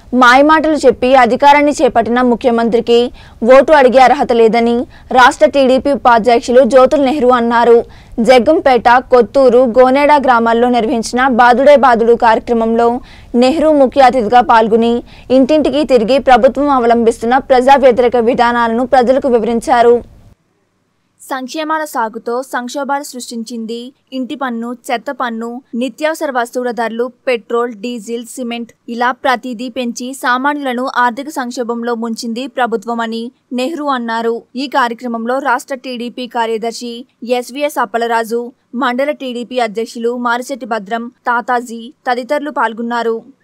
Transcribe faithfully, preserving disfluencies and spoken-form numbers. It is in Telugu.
మాయమాటలు చెప్పి అధికారాన్ని చేపట్టిన ముఖ్యమంత్రికి ఓటు అడిగే అర్హత లేదని రాష్ట్ర టీడీపీ ఉపాధ్యక్షులు జ్యోతుల్ నెహ్రూ అన్నారు. జగ్గంపేట, కొత్తూరు, గోనేడ గ్రామాల్లో నిర్వహించిన బాదుడే బాదుడు కార్యక్రమంలో నెహ్రూ ముఖ్య అతిథిగా పాల్గొని ఇంటింటికి తిరిగి ప్రభుత్వం అవలంబిస్తున్న ప్రజా వ్యతిరేక విధానాలను ప్రజలకు వివరించారు. సంక్షేమాల సాగుతో సంక్షోభాలు సృష్టించింది. ఇంటి పన్ను, చెత్త పన్ను, నిత్యావసర వస్తువుల ధరలు, పెట్రోల్, డీజిల్, సిమెంట్ ఇలా ప్రతిదీ పెంచి సామాన్యులను ఆర్థిక సంక్షోభంలో ముంచింది ప్రభుత్వమని నెహ్రూ అన్నారు. ఈ కార్యక్రమంలో రాష్ట్ర టీడీపీ కార్యదర్శి ఎస్వీఎస్ అప్పలరాజు, మండల టీడీపీ అధ్యక్షులు మారిశెట్టి భద్రం, తాతాజీ తదితరులు పాల్గొన్నారు.